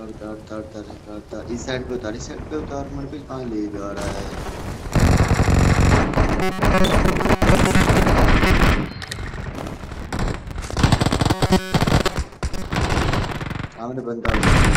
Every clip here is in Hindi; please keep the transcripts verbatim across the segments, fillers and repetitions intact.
उतार उतार उतार उतार उतार उतार इस साइड पे उतार इस साइड पे उतार मेरे को कहाँ ले जा रहा है। सामने बंदा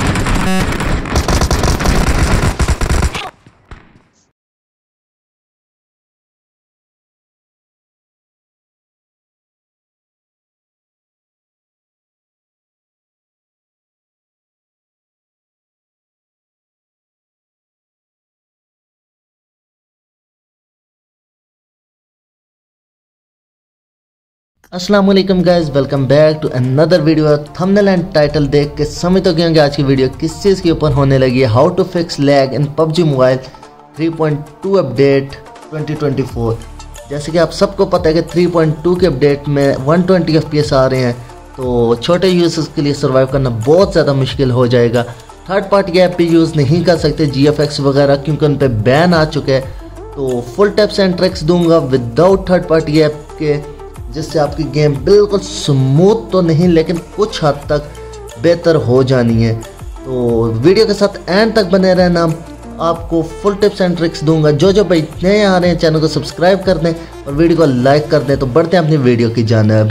अस्सलाम वालेकुम guys, welcome back to another video. Thumbnail and title देख के समझ तो गए होंगे आज की वीडियो किस चीज़ के ऊपर होने लगी है। How to fix lag in PUBG mobile three point two update twenty twenty four. जैसे कि आप सबको पता है कि थ्री पॉइंट टू के अपडेट में one twenty F P S आ रहे हैं, तो छोटे यूजर्स के लिए सर्वाइव करना बहुत ज़्यादा मुश्किल हो जाएगा। थर्ड पार्टी ऐप भी यूज़ नहीं कर सकते जी एफ एक्स वगैरह, क्योंकि उन पर बैन आ चुके हैं। तो फुल टिप्स एंड ट्रिक्स दूंगा विदाउट थर्ड पार्टी ऐप के, जिससे आपकी गेम बिल्कुल स्मूथ तो नहीं लेकिन कुछ हद तक बेहतर हो जानी है। तो वीडियो के साथ एंड तक बने रहना, आपको फुल टिप्स एंड ट्रिक्स दूंगा। जो जो भाई नए आ रहे हैं चैनल को सब्सक्राइब कर दें और वीडियो को लाइक कर दें। तो बढ़ते हैं अपनी वीडियो की जानिब।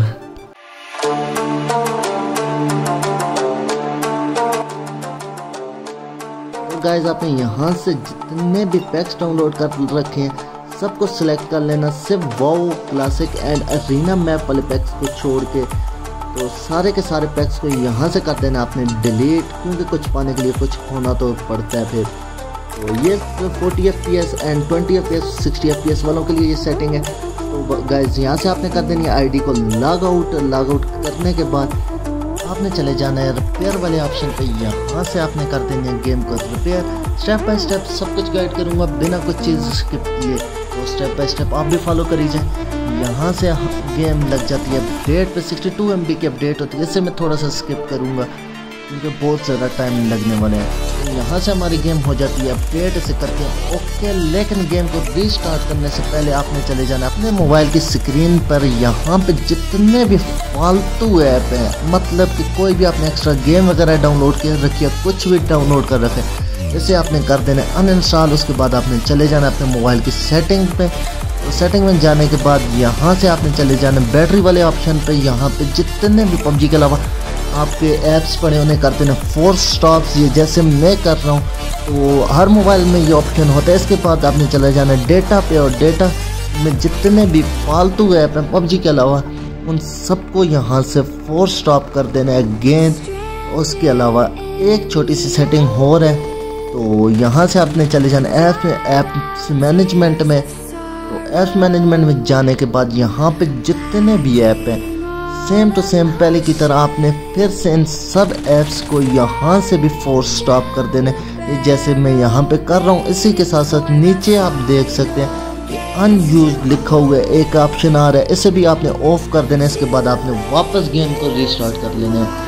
तो गाइस, आपने यहाँ से जितने भी पैक्स डाउनलोड कर रखे हैं सबको सिलेक्ट कर लेना, सिर्फ wow classic and arena map वाले पैक्स को छोड़ के। तो सारे के सारे पैक्स को यहाँ से कर देना आपने डिलीट, क्योंकि कुछ पाने के लिए कुछ होना तो पड़ता है फिर। तो ये forty F P S and twenty F P S sixty F P S वालों के लिए ये सेटिंग है। तो गाइस, यहाँ से आपने कर देनी है आई डी को लॉग आउट। लॉग आउट करने के बाद आपने चले जाना है रिपेयर वाले ऑप्शन पे। यहाँ से आपने कर देनी है गेम को रिपेयर। स्टेप बाय स्टेप सब कुछ गाइड करूँगा बिना कुछ चीज़ स्किप किए, तो स्टेप बाय स्टेप आप भी फॉलो करी जाए। यहाँ से गेम लग जाती है अपडेट पे, सिक्सटी टू एम बी की अपडेट होती है। इससे मैं थोड़ा सा स्किप करूँगा क्योंकि बहुत ज़्यादा टाइम लगने वाले हैं। तो यहाँ से हमारी गेम हो जाती है अपडेट, इसे करते हैं ओके। लेकिन गेम को रीस्टार्ट करने से पहले आपने चले जाना अपने मोबाइल की स्क्रीन पर। यहाँ पे जितने भी फालतू ऐप हैं, मतलब कि कोई भी आपने एक्स्ट्रा गेम वगैरह डाउनलोड कर रखी है, कुछ भी डाउनलोड कर रखे, इसे आपने कर देना अनइंस्टॉल। उसके बाद आपने चले जाना अपने मोबाइल की सेटिंग पे। तो सेटिंग में जाने के बाद यहाँ से आपने चले जाना बैटरी वाले ऑप्शन पे। यहाँ पे जितने भी पबजी के अलावा आपके ऐप्स पड़े उन्हें कर देना फोर्स स्टॉप्स, ये जैसे मैं कर रहा हूँ। तो हर मोबाइल में ये ऑप्शन होता है। इसके बाद आपने चले जाना डेटा पे, और डेटा में जितने भी फालतू ऐप हैं पबजी के अलावा उन सबको यहाँ से फोर्स स्टॉप कर देना है अगेन। उसके अलावा एक छोटी सी सेटिंग हो रहा है, तो यहाँ से आपने चले जाना ऐप में, ऐप मैनेजमेंट में। तो ऐप मैनेजमेंट में जाने के बाद यहाँ पे जितने भी ऐप हैं सेम टू सेम पहले की तरह आपने फिर से इन सब ऐप्स को यहाँ से भी फोर्स स्टॉप कर देना है, जैसे मैं यहाँ पे कर रहा हूँ। इसी के साथ साथ नीचे आप देख सकते हैं कि अनयूज्ड लिखा हुआ है, एक ऑप्शन आ रहा है, इसे भी आपने ऑफ कर देना है। इसके बाद आपने वापस गेम को रीस्टार्ट कर लेना है।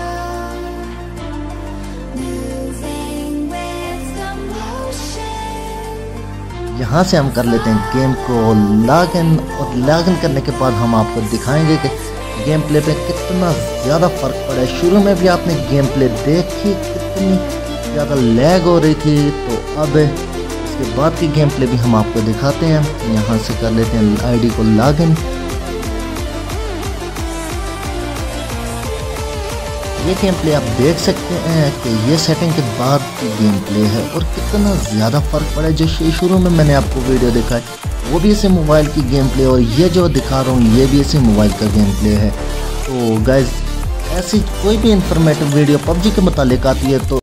यहाँ से हम कर लेते हैं गेम को लॉग इन, और लॉग इन करने के बाद हम आपको दिखाएंगे कि गेम प्ले पे कितना ज़्यादा फ़र्क पड़ा है। शुरू में भी आपने गेम प्ले देखी कितनी ज़्यादा लैग हो रही थी, तो अब इसके बाद की गेम प्ले भी हम आपको दिखाते हैं। यहाँ से कर लेते हैं आईडी को लॉग इन। ये गेम प्ले आप देख सकते हैं कि ये सेटिंग के बाद की गेम प्ले है, और कितना ज़्यादा फ़र्क पड़ा है। जो शुरू में मैंने आपको वीडियो दिखाई वो भी इसी मोबाइल की गेम प्ले, और ये जो दिखा रहा हूँ ये भी इसी मोबाइल का गेम प्ले है। तो गाइज, ऐसी कोई भी इंफॉर्मेटिव वीडियो पबजी के मुतालिक आती है तो